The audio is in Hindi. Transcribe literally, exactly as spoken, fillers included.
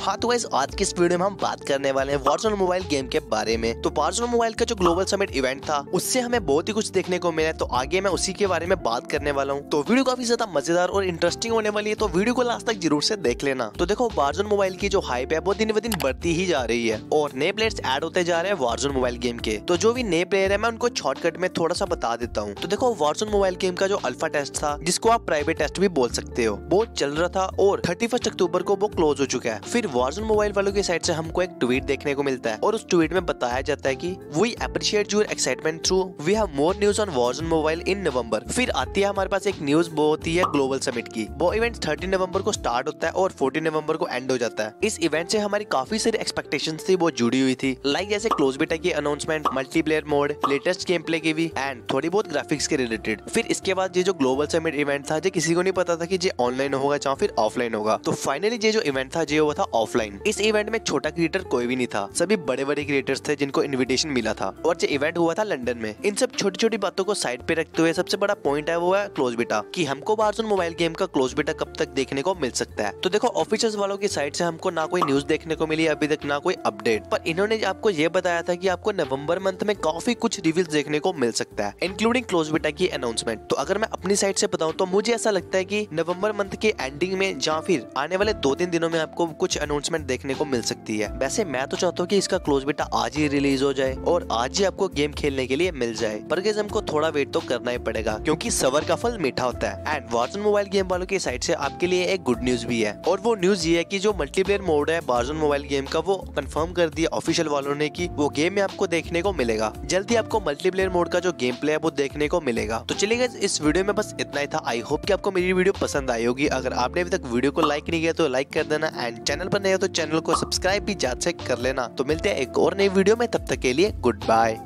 हाँ तो गाइस आज की इस वीडियो में हम बात करने वाले हैं वॉरज़ोन मोबाइल गेम के बारे में। तो वॉरज़ोन मोबाइल का जो ग्लोबल समिट इवेंट था उससे हमें बहुत ही कुछ देखने को मिला, तो आगे मैं उसी के बारे में बात करने वाला हूँ। तो वीडियो काफी ज्यादा मजेदार और इंटरेस्टिंग होने वाली है, तो वीडियो को लास्ट तक जरूर से देख लेना। तो देखो वॉरज़ोन मोबाइल की जो हाइप है वो दिन ब दिन बढ़ती ही जा रही है और नए प्लेयर्स ऐड होते जा रहे हैं वॉरज़ोन मोबाइल गेम के। तो जो भी नए प्लेयर है मैं उनको शॉर्टकट में थोड़ा सा बता देता हूँ। तो देखो वॉरज़ोन मोबाइल गेम का जो अल्फा टेस्ट था, जिसको आप प्राइवेट टेस्ट भी बोल सकते हो, वो चल रहा था और थर्टी फर्स्ट अक्टूबर को वो क्लोज हो चुका है। फिर वॉरज़ोन मोबाइल वालों की साइड से हमको एक ट्वीट देखने को मिलता है और उस ट्वीट में बताया जाता है कि we appreciate your excitement through we have more news on Warzone mobile in November. फिर आती है हमारे पास एक न्यूज, वो होती है ग्लोबल समिट की। वो इवेंट थर्टी नवंबर को स्टार्ट होता है और फोर्टीन नवंबर को एंड हो जाता है। इस इवेंट से हमारी काफी सारी एक्सपेक्टेशंस थी वो जुड़ी हुई थी, लाइक जैसे क्लोज बीटा की announcement, multiplayer mode, latest game play की भी एंड थोड़ी बहुत ग्राफिक्स के रिलेटेड। फिर इसके बाद ये जो ग्लोबल समिट इवेंट था, जो किसी को नहीं पता था कि ये ऑनलाइन होगा या फिर ऑफलाइन होगा। तो फाइनली ये जो इवेंट था ये हुआ था ऑफलाइन। इस इवेंट में छोटा क्रिएटर कोई भी नहीं था, सभी बड़े बड़े क्रिएटर्स थे जिनको इन्विटेशन मिला था और ये इवेंट हुआ था लंदन में। इन सब छोटी छोटी बातों को साइड पे रखते हुए सबसे बड़ा पॉइंट है वो है क्लोज बीटा, कि हमको वॉरज़ोन मोबाइल गेम का क्लोज बीटा कब तक देखने को मिल सकता है। तो देखो ऑफिशियल्स वालों की साइड से हमको ना कोई न्यूज देखने को मिली अभी तक, ना कोई अपडेट, पर इन्होंने आपको ये बताया था कि आपको नवंबर मंथ में काफी कुछ रिवील्स देखने को मिल सकता है, इंक्लूडिंग क्लोज बीटा की अनाउंसमेंट। तो अगर मैं अपनी साइड से बताऊं तो मुझे ऐसा लगता है कि नवंबर मंथ के एंडिंग में या फिर आने वाले दो तीन दिनों में आपको कुछ अनाउंसमेंट देखने को मिल सकती है। वैसे मैं तो चाहता हूँ कि इसका क्लोज बीटा आज ही रिलीज हो जाए और आज ही आपको गेम खेलने के लिए मिल जाए, पर गाइस हमको थोड़ा वेट तो करना ही पड़ेगा क्योंकि सबर का फल मीठा होता है। एंड वॉरज़ोन मोबाइल गेम वालों की साइड से आपके लिए एक गुड न्यूज भी है, और वो न्यूज ये है कि जो मल्टीप्लेयर मोड है वॉरज़ोन मोबाइल गेम का, वो कंफर्म कर दिया ऑफिशियल वालों ने कि वो गेम में आपको देखने को मिलेगा। जल्दी आपको मल्टीप्लेयर मोड का जो गेम प्ले है वो देखने को मिलेगा। तो चलिए गाइस इस वीडियो में बस इतना ही था। आई होप कि आपको मेरी वीडियो पसंद आई होगी। अगर आपने अभी तक वीडियो को लाइक नहीं किया तो लाइक कर देना, एंड चैनल पर नए हो तो चैनल को सब्सक्राइब भी जात से कर लेना। तो मिलते हैं एक और नई वीडियो में, तब तक के लिए गुड बाय।